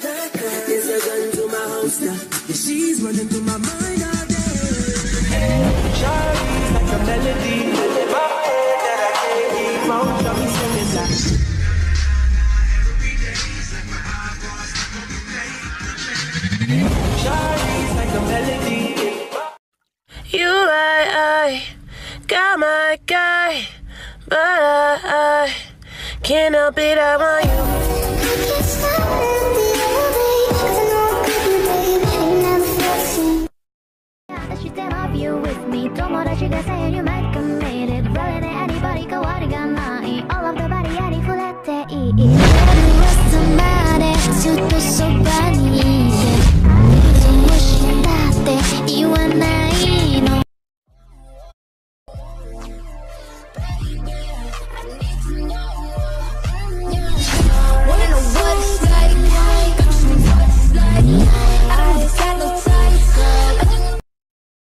There's a gun to my holster. Yeah, she's running through my mind all day. Shawty's like a melody in my head that I can't keep on. Got me singing like. Shawty's like a melody. You, I got my guy, but I can't help it, I want you.